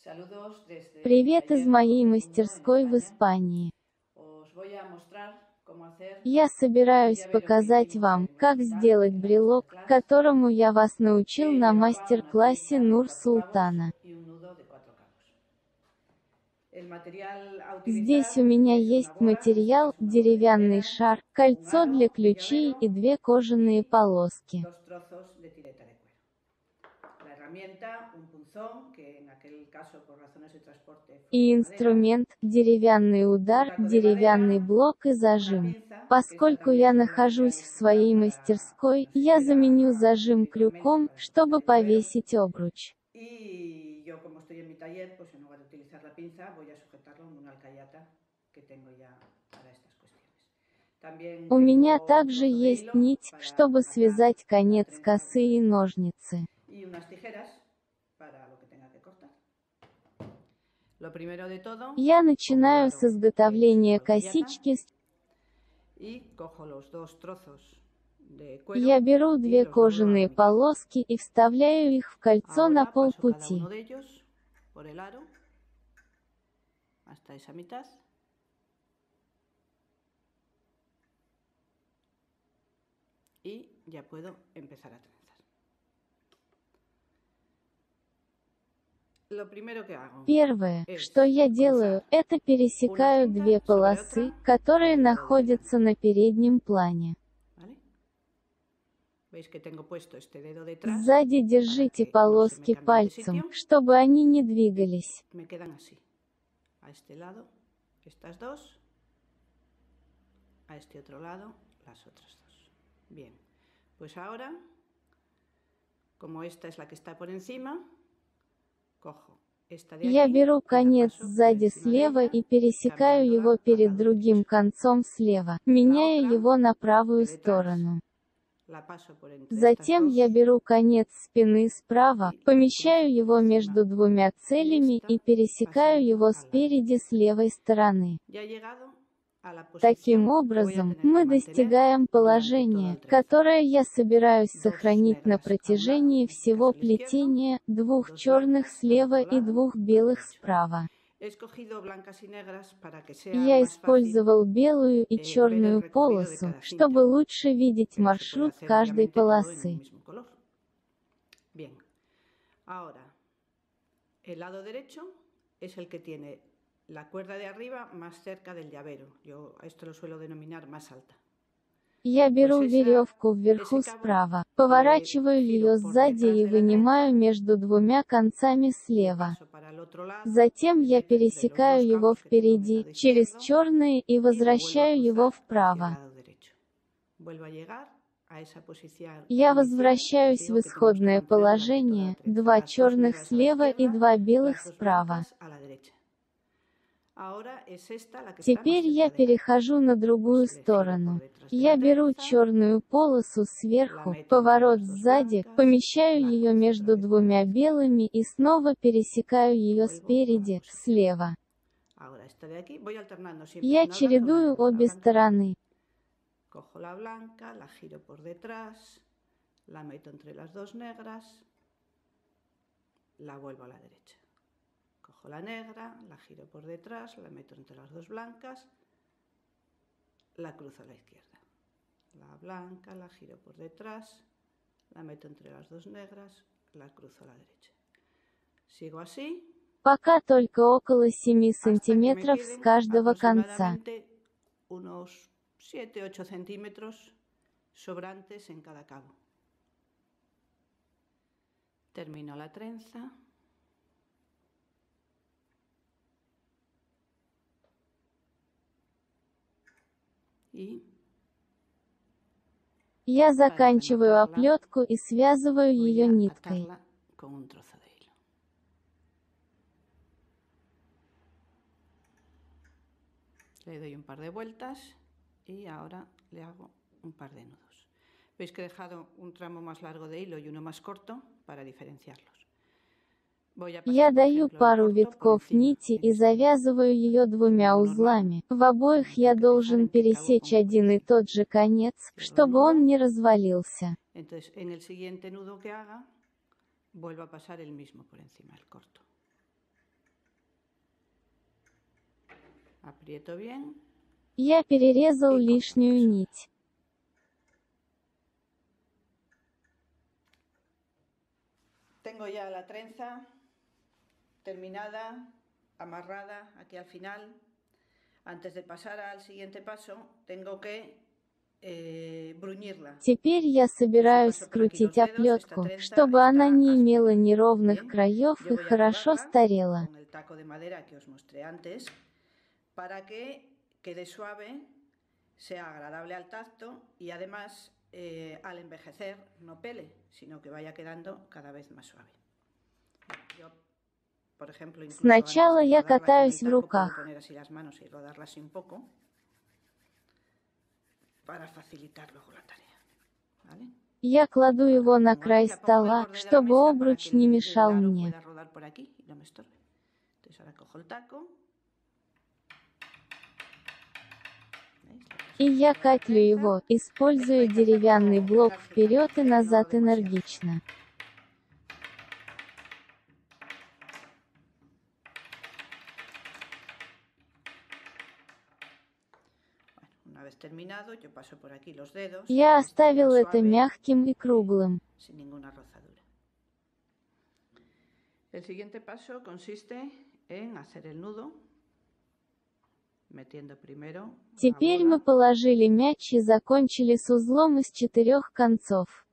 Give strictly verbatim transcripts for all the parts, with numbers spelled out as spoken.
Saludos desde mi Привет из taller моей Cose Punto en мастерской в España. Испании. Os voy a mostrar cómo hacer Я un собираюсь llavero que показать hicimos вам, en el как hospital, сделать en la брелок, masterclass, которому я вас научил que на llevaba una мастер-классе trenza de Нур cuatro cabos Султана. y un nudo de cuatro cabos. El material a Здесь у utilizar меня es una есть bola, en este материал, caso una bola de деревянный madera, шар, un кольцо для aro, un ключей llavero и две кожаные y полоски. dos trozos de tireta de cuero. La herramienta, un punzón, que en aquel caso por razones de transporte fue И de madera, инструмент, деревянный un удар, taco de деревянный madera, блок и una зажим. pinza, que esta Поскольку también я se puede emplear нахожусь en el в hospital своей para que мастерской, no se я hiera заменю ah, зажим individualmente крюком, para чтобы sujetar el llavero. повесить обруч. Y yo, como estoy en mi taller, pues en lugar de utilizar la pinza, voy a sujetarlo en una alcayata que tengo ya para estas cuestiones. También У меня tengo un также trozo de есть hilo нить, para чтобы atar связать la конец trenza косы con и esto. ножницы. Y unas tijeras para lo que tenga que cortar. Lo primero de todo, Я pongo el начинаю с aro en изготовления su alcayata косички. y cojo los dos trozos de cuero Я беру y две los doblo a la кожаные mitad. полоски и вставляю их в кольцо на Ahora paso cada полпути. uno de ellos por el aro hasta esa mitad. Y ya puedo empezar a trenzar. Lo primero que hago Первое, es что я делаю, cruzar это una пересекаю cinta две sobre полосы, otra которые del lado de находятся delante. на переднем плане. ¿Vale? Veis que tengo puesto este dedo detrás Сзади para держите que no se me полоски cambien de пальцем, sitio. чтобы они не Y двигались. me quedan así. A este lado, estas dos. A este otro lado, las otras dos. Bien, pues ahora, como esta es la que está por encima, cojo esta de Я aquí беру y la конец paso por сзади encima de слева ella, и пересекаю его cambiándola al перед lado другим derecho. концом слева, La меняя otra, его на правую de detrás, сторону. la paso por entre estas Затем dos я беру конец спины справа, y la помещаю cruzo por его encima между двумя de целями esta, и пересекаю pasando его al lado спереди с izquierdo. левой стороны. Ya he llegado a la Таким posición que voy a образом, tener мы que mantener достигаем durante todo положения, el trenzado. которое я собираюсь Dos сохранить на negras a un lado, протяжении en este всего caso el izquierdo, плетения, двух dos черных blancas al слева otro и lado, двух al белых derecho. справа. He escogido blancas y negras para que sea Я más fácil использовал белую и eh, ver el черную recorrido de полосу, cada чтобы cinta, лучше видеть pero se puede маршрут hacer каждой obviamente todo en un полосы. mismo color. Bien, ahora el lado derecho es el que tiene la cuerda de arriba más cerca del llavero. Yo a esto lo suelo denominar más alta. Я Pues беру esa, веревку ese вверху cabo справа, le поворачиваю giro ее por сзади detrás и de la trenza вынимаю между двумя концами y слева. paso para el otro lado, Затем le я meto entre los пересекаю dos его cabos que tengo en el впереди, lado через izquierdo черные и y lo vuelvo a возвращаю его cruzar hacia el вправо. lado derecho. Vuelvo a llegar a esa posición Я inicial que os возвращаюсь в digo que tenemos que исходное mantener durante toda la положение, trenza. два Las dos черных negras a la слева и izquierda, два белых las dos справа. blancas a la derecha. Ahora es esta la que está más Теперь я cerca del aro. перехожу на другую Pues le giro por сторону. detrás de Я la беру trenza, черную полосу la сверху, meto entre поворот las dos сзади, blancas, помещаю la ее cruzo otra между vez por la двумя izquierda белыми и снова пересекаю y ее vuelvo a la спереди, posición. слева. Ahora esta de aquí, voy alternando siempre, Я si no la blanca, una чередую negra, una обе blanca, una negra. стороны. Cojo la blanca, la giro por detrás, la meto entre las dos negras, la vuelvo a la derecha. Cojo la negra, la giro por detrás, la meto entre las dos blancas, la cruzo a la izquierda. La blanca, la giro por detrás, la meto entre las dos negras, la cruzo a la derecha. Sigo así Пока только около семи hasta que me сантиметров с queden каждого конца. aproximadamente unos siete a ocho centímetros sobrantes en cada cabo. Termino la trenza. Y Я заканчиваю rematarla, оплетку и связываю voy ее a ниткой. atarla con un trozo de hilo. Le doy un par de vueltas y ahora le hago un par de nudos. Veis que he dejado un tramo más largo de hilo y uno más corto para diferenciarlos. Voy a pasar, Я por даю ejemplo, el пару corto por витков encima, нити en и este modo. завязываю ее двумя Modo normal, узлами. В обоих me я tengo que fijar должен en qué cabo пересечь pongo por один и encima. тот же конец, Cierro чтобы nudo. он не развалился. Entonces, en el siguiente nudo que haga, vuelvo a pasar el mismo por encima, el corto. aprieto bien. Я перерезал лишнюю нить. Tengo ya la trenza terminada, amarrada aquí al final. Antes de pasar al siguiente paso, tengo que eh, bruñirla. Теперь я собираюсь скрутить оплетку, чтобы она не имела неровных краев и хорошо старела. Con el taco de madera que os mostré antes, para que quede suave, sea agradable al tacto y además eh, al envejecer no pele, sino que vaya quedando cada vez más suave. Yo, por ejemplo, incluso Сначала antes de я rodarla катаюсь con в el taco, puedo руках. poner así las manos y rodarla así un poco para facilitar luego la tarea, ¿vale? Я кладу его на край стола, чтобы обруч не мешал мне. И я катлю его, используя деревянный блок вперед и назад энергично. Я оставил это мягким и круглым. El siguiente paso consiste en hacer el nudo, metiendo primero. Теперь мы положили мяч и закончили с узлом из четырех концов.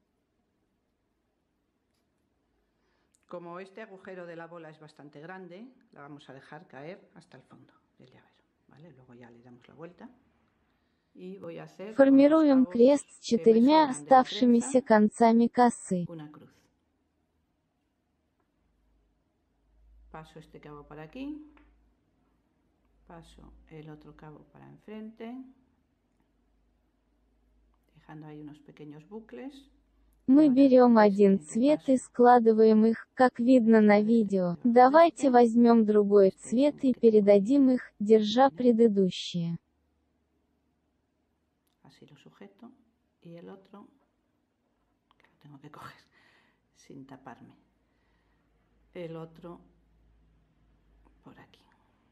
Como este agujero de la bola es bastante grande, la vamos a dejar caer hasta el fondo del llavero, ¿vale? Luego ya le damos la vuelta. Y voy a hacer Формируем крест с четырьмя оставшимися концами косы. Paso este cabo para aquí, paso el otro cabo para enfrente, dejando ahí unos pequeños bucles. Мы берем один цвет и складываем их, как видно на видео. Давайте возьмем другой цвет и передадим их, держа предыдущие. Así lo sujeto y el otro que lo tengo que coger sin taparme. El otro por aquí.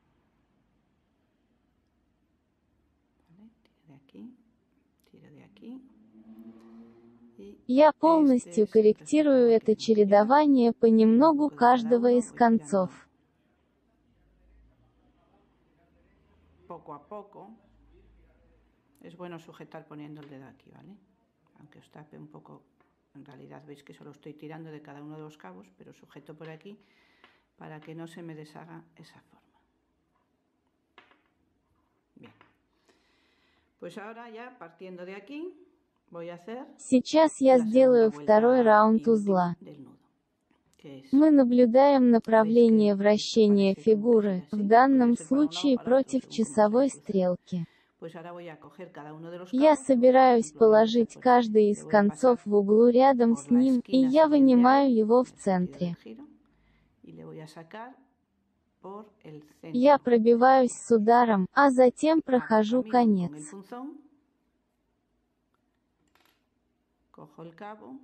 ¿Vale? Tiro de aquí, tiro de aquí. Я полностью корректирую это чередование понемногу каждого из концов. Poco a poco. Es bueno sujetar poniendo el dedo aquí, ¿vale? Aunque os tape un poco, en realidad veis que solo estoy tirando de cada uno de los cabos, pero sujeto por aquí para que no se me deshaga esa forma. Bien. Pues ahora ya partiendo de aquí voy a hacer. Сейчас я сделаю второй раунд узла. Мы наблюдаем направление вращения фигуры, в данном случае против часовой стрелки. Я собираюсь положить каждый из концов в углу рядом с ним, и я вынимаю его в центре. Я пробиваюсь с ударом, а затем прохожу конец. Cojo el cabo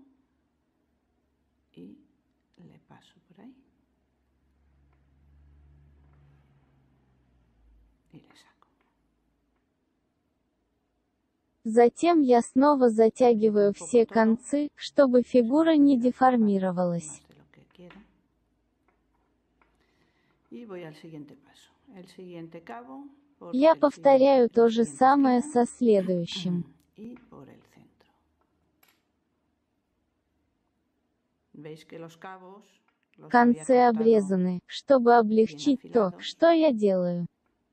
y le paso por ahí y le saco. Затем я снова затягиваю все концы, чтобы фигура не деформировалась. Я повторяю то же самое со следующим. Концы обрезаны, чтобы облегчить то, что я делаю.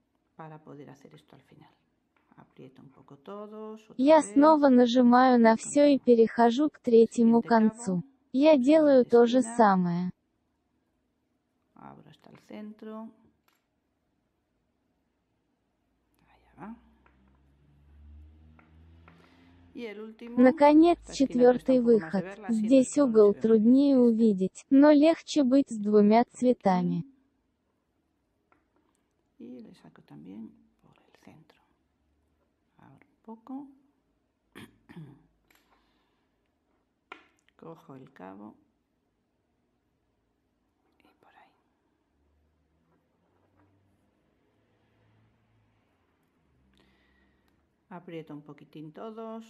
Я снова нажимаю на все и перехожу к третьему концу. Я делаю то же самое. Наконец, четвертый выход. Здесь угол труднее увидеть, но легче быть с двумя цветами. Cojo el cabo y por ahí. Aprieto un poquitín todos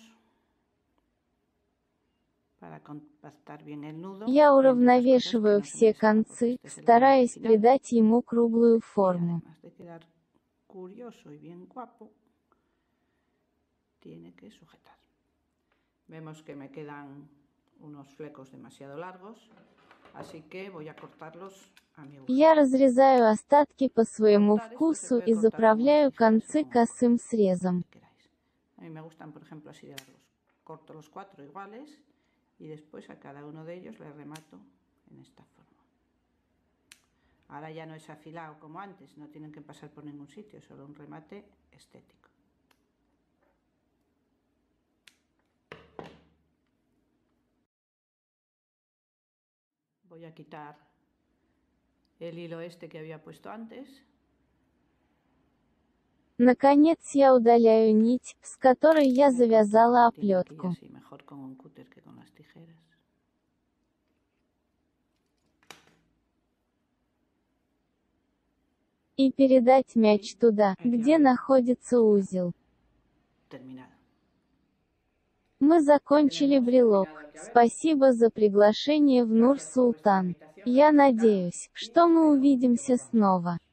para compactar bien el nudo. Я уравновешиваю все концы, стараясь придать ему круглую форму. Además de quedar curioso y bien guapo, tiene que sujetar. Vemos que me quedan unos flecos demasiado largos, así que voy a cortarlos a mi gusto. Я разрезаю остатки по своему вкусу и заправляю концы косым срезом. A mí me gustan, por ejemplo, así de largos. Corto los cuatro iguales y después a cada uno de ellos le remato en esta forma. Ahora ya no es afilado como antes, no tienen que pasar por ningún sitio, solo un remate estético. Voy a quitar el hilo este que había puesto antes. Наконец я удаляю нить, с которой я завязала оплетку. И передать мяч туда, где находится узел. Мы закончили брелок. Спасибо за приглашение в Нур-Султан. Я надеюсь, что мы увидимся снова.